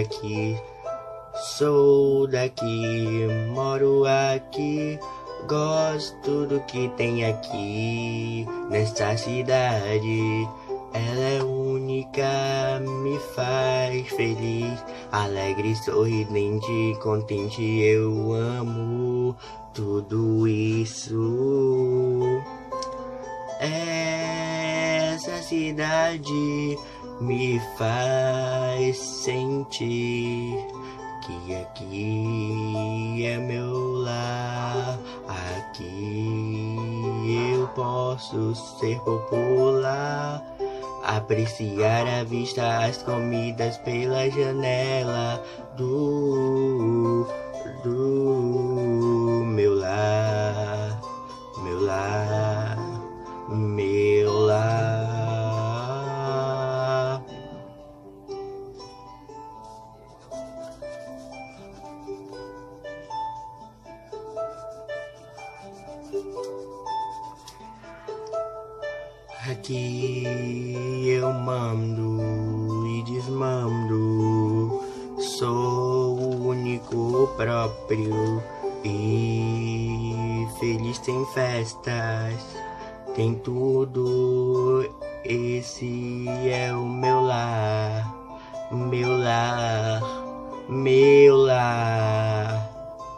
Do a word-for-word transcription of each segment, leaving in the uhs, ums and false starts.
aqui. Sou daqui, moro aqui, gosto do que tem aqui nesta cidade. Ela é única, me faz feliz, alegre, sorridente, contente. Eu amo tudo isso. Essa cidade me faz sentir que aqui é meu lar. Aqui eu posso ser popular, apreciar à vista as comidas pela janela do, do meu lar, meu lar, meu lar. Aqui eu mando e desmando, sou o único próprio e feliz, tem festas, tem tudo. Esse é o meu lar, meu lar, meu lar.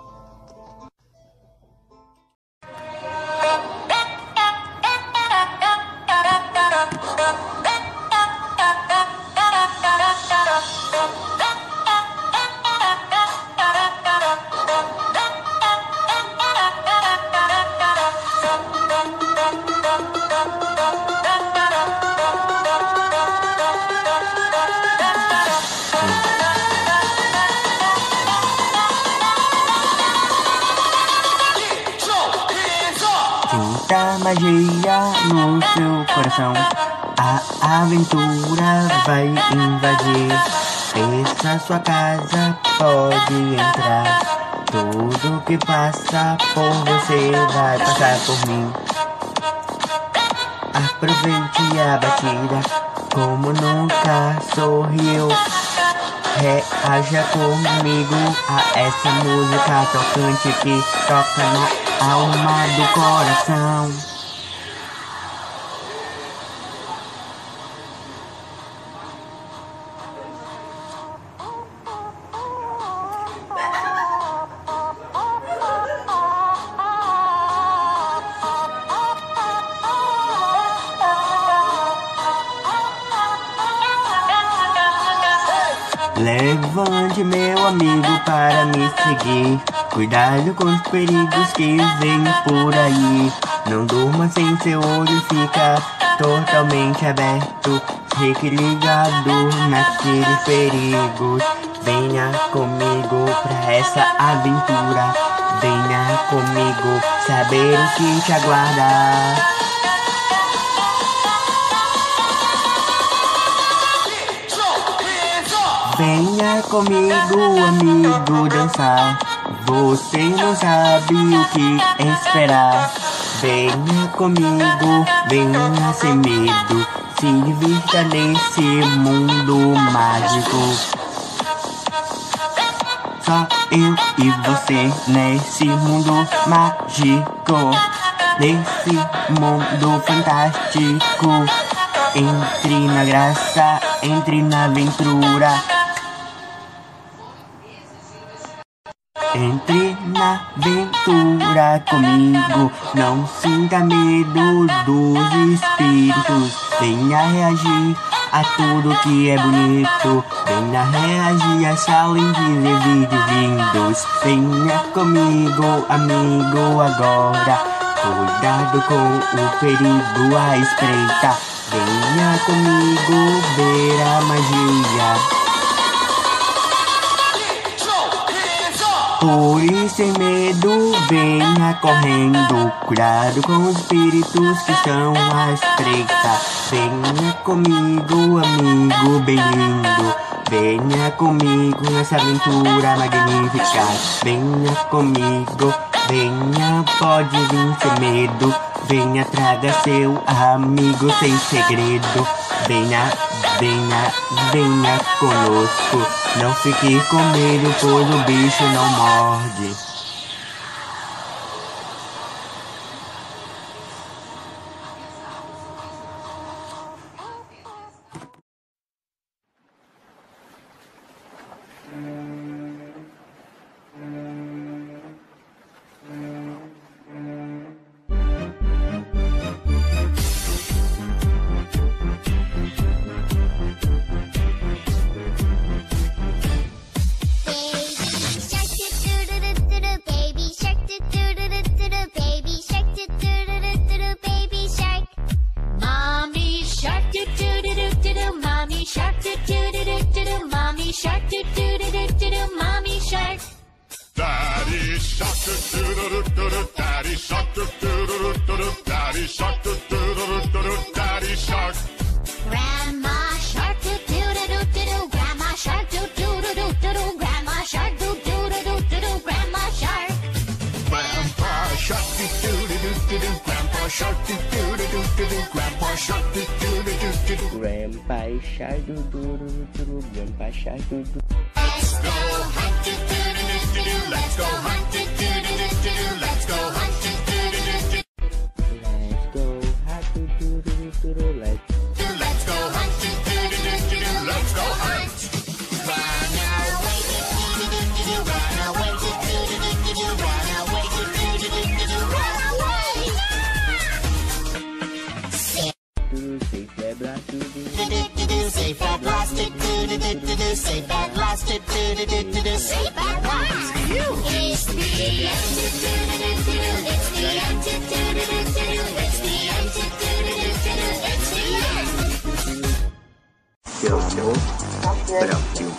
Sinta magia no seu coração, a aventura vai invadir. Essa sua casa pode entrar, tudo que passa por você vai passar por mim. Aproveite a batida, como nunca sorriu. Reaja comigo a essa música tocante que toca na alma do coração. Levante, meu amigo, para me seguir. Cuidado com os perigos que vêm por aí. Não durma sem seu olho ficar totalmente aberto. Fique ligado naqueles perigos. Venha comigo pra essa aventura. Venha comigo saber o que te aguarda. Venha comigo, amigo, dançar. Você não sabe o que esperar. Venha comigo, venha sem medo. Se divirta nesse mundo mágico. Só eu e você nesse mundo mágico. Nesse mundo fantástico. Entre na graça, entre na aventura. Entre na aventura comigo, não sinta medo dos espíritos. Venha reagir a tudo que é bonito. Venha reagir a challenges e vídeos lindos. Venha comigo, amigo, agora. Cuidado com o perigo à espreita. Venha comigo ver a magia. Por isso, sem medo, venha correndo. Cuidado com os espíritos que estão à espreita. Venha comigo, amigo bem lindo. Venha comigo nessa aventura magnífica. Venha comigo, venha, pode vir sem medo. Venha, traga seu amigo sem segredo. Venha, venha, venha conosco Não fique com medo, pois o bicho não morde. Daddy shark doo doo doo doo doo, Daddy shark doo doo doo doo doo, Daddy shark doo doo doo doo doo, Daddy shark. Grandma shark doo doo doo doo doo, Grandma shark doo doo doo doo doo, Grandma shark doo doo doo doo doo, Grandma shark. Grandpa shark doo doo doo doo doo, Grandpa shark doo doo doo doo doo, Grandpa shark doo doo doo doo doo. Grandpa shark doo doo doo doo, Grandpa shark doo doo. Let's go hunt doo doo doo doo doo, let's go hunt doo doo doo doo doo, let's go hunt doo doo doo doo. Let's go hunt doo doo doo doo, let's. Let's go hunt doo doo doo doo doo, let's go hunt. Run away doo doo doo doo doo, run away doo doo doo doo doo, run away doo doo doo doo doo, run away. Safe at last, doo doo. Safe at last, doo doo doo doo doo, safe at last, doo doo doo doo doo, safe at last. It's the end, doo doo doo doo doo, it's the end, doo doo doo doo doo, it's the end, doo doo doo doo doo, it's the end. Seu amor, Brasil.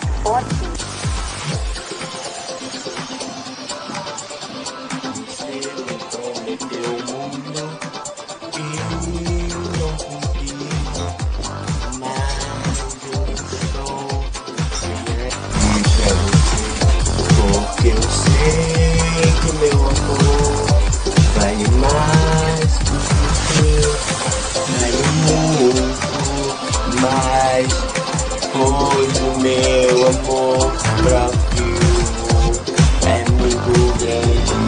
Você me prometeu o mundo e eu não cumpri, mas eu estou aqui pra você, porque eu sei que meu amor vale mais do que vale muito mais. Pois o meu amor próprio é muito grande.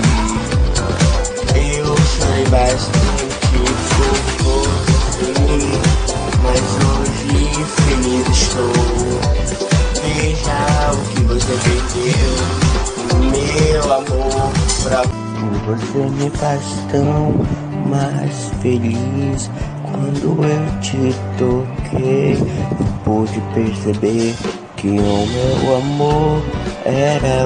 Eu chorei bastante por você, mas hoje feliz estou. Veja o que você perdeu, meu amor próprio. Você me faz tão mais feliz. Quando eu te toquei, eu pude perceber que o meu amor era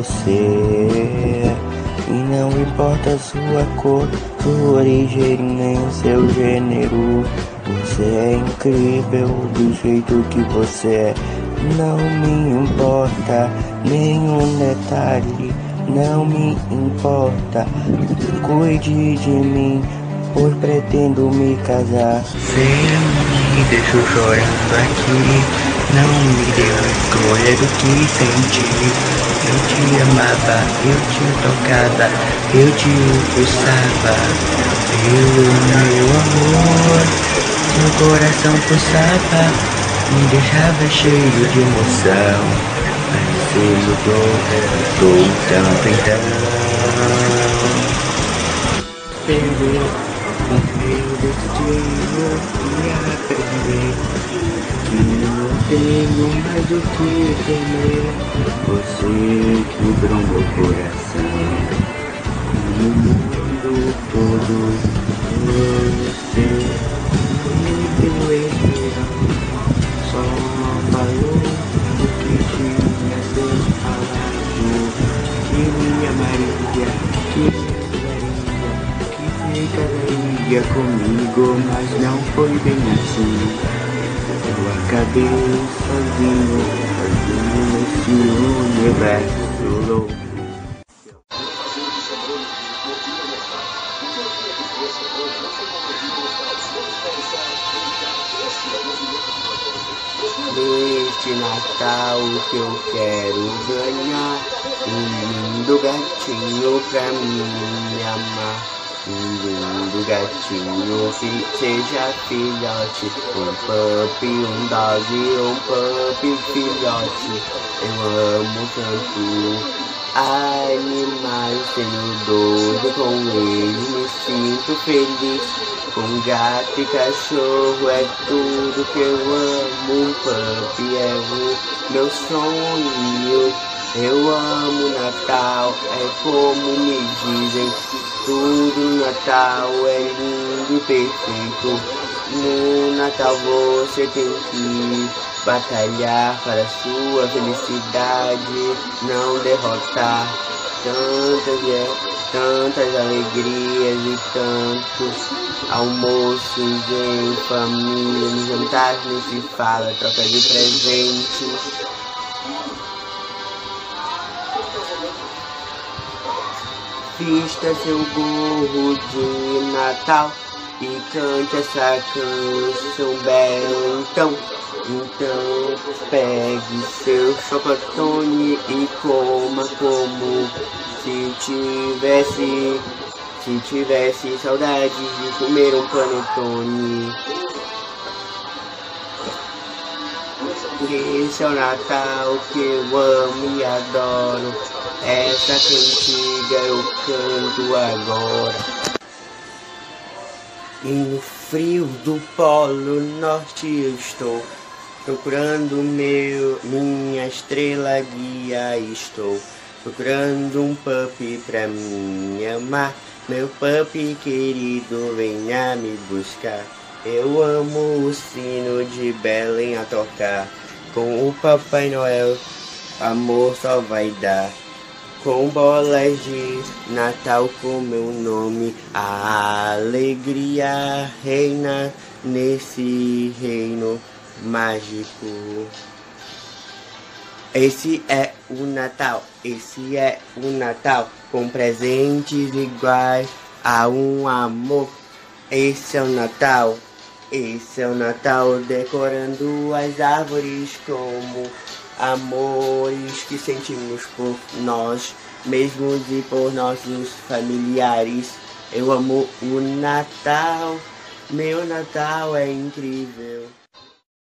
você. E não importa sua cor, sua origem, nem seu gênero. Você é incrível do jeito que você é. Não me importa nenhum detalhe, não me importa. Cuide de mim, pois pretendo me casar. Você me deixou chorando aqui, não me deu a escolha do que senti. Eu te amava, eu te tocava, eu te pulsava. Pelo meu amor, seu coração pulsava, me deixava cheio de emoção. Mas você mudou, estou tão então. Perder o meu destino e aprender que não tenho mais o que temer. Você quebrou meu coração, e o mundo todo você me deu esperança. Só falou o que tinha a ser falado. Que minha Maria, que minha ficaria comigo, mas não foi bem assim. Eu acabei sozinho, sozinho nesse universo louco. Neste Natal que eu quero ganhar um lindo gatinho pra mim me amar. um lindo gatinho, fi, seja filhote, um puppy, um dog, um puppy filhote. Eu amo tanto animais, tenho doido com eles, me sinto feliz. Com gato e cachorro é tudo que eu amo, um puppy é o meu sonho. Eu amo Natal, é como me dizem, tudo no Natal é lindo e perfeito. No Natal você tem que batalhar para sua felicidade, não derrotar tantas, tantas alegrias e tantos almoços em família, nos jantares nem se fala, troca de presentes. Vista seu gorro de Natal e cante essa canção bela. Então, então pegue seu chocotone e coma como se tivesse, se tivesse saudade de comer um panetone. Esse é o Natal que eu amo e adoro. Essa cantiga eu canto agora. E no frio do Polo Norte eu estou procurando meu, minha estrela guia. Estou procurando um puppy pra me amar. Meu puppy querido, venha me buscar. Eu amo o sino de Belém a tocar. Com o Papai Noel, amor só vai dar. Com bolas de Natal com meu nome, a alegria reina nesse reino mágico. Esse é o Natal, esse é o Natal, com presentes iguais a um amor. Esse é o Natal, esse é o Natal, decorando as árvores como amores que sentimos por nós mesmos e por nossos familiares. Eu amo o Natal, meu Natal é incrível.